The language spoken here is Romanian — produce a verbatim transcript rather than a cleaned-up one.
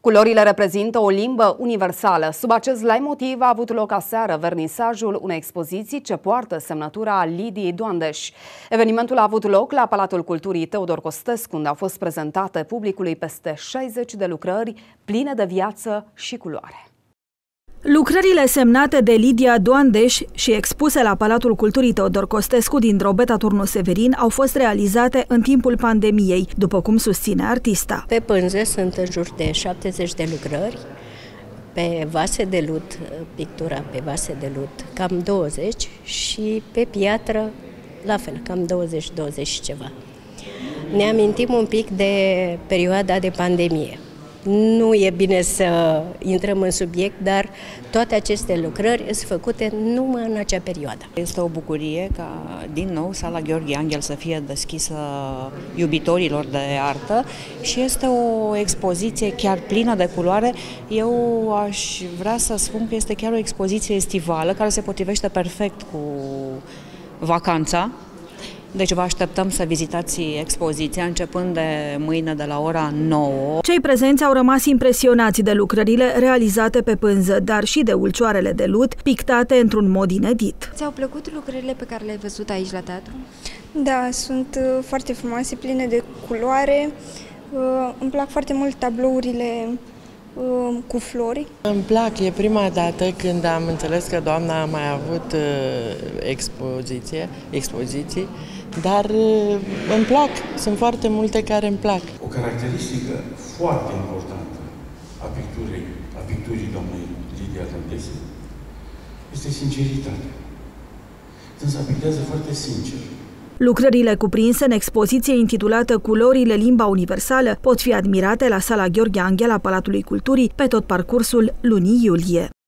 Culorile reprezintă o limbă universală. Sub acest leitmotiv a avut loc aseară vernisajul unei expoziții ce poartă semnătura Lidiei Doandeș. Evenimentul a avut loc la Palatul Culturii Teodor Costescu, unde au fost prezentate publicului peste șaizeci de lucrări pline de viață și culoare. Lucrările semnate de Lidia Doandeș și expuse la Palatul Culturii Teodor Costescu din Drobeta Turnu Severin au fost realizate în timpul pandemiei, după cum susține artista. Pe pânză sunt în jur de șaptezeci de lucrări, pe vase de lut, pictura pe vase de lut, cam douăzeci și pe piatră, la fel, cam douăzeci douăzeci și ceva. Ne amintim un pic de perioada de pandemie. Nu e bine să intrăm în subiect, dar toate aceste lucrări sunt făcute numai în acea perioadă. Este o bucurie ca, din nou, Sala Gheorghe Anghel să fie deschisă iubitorilor de artă și este o expoziție chiar plină de culoare. Eu aș vrea să spun că este chiar o expoziție estivală care se potrivește perfect cu vacanța. Deci vă așteptăm să vizitați expoziția începând de mâine de la ora nouă. Cei prezenți au rămas impresionați de lucrările realizate pe pânză, dar și de ulcioarele de lut pictate într-un mod inedit. Ți-au plăcut lucrările pe care le-ai văzut aici la teatru? Da, sunt foarte frumoase, pline de culoare. Îmi plac foarte mult tablourile cu flori. Îmi plac, e prima dată când am înțeles că doamna a mai avut expoziție, expoziții, dar îmi plac, sunt foarte multe care îmi plac. O caracteristică foarte importantă a picturii, a picturii doamnei Lidia Doandeș este sinceritatea. Însă pictează foarte sincer. Lucrările cuprinse în expoziție intitulată Culorile, limba universală pot fi admirate la Sala Gheorghe Anghel a Palatului Culturii pe tot parcursul lunii iulie.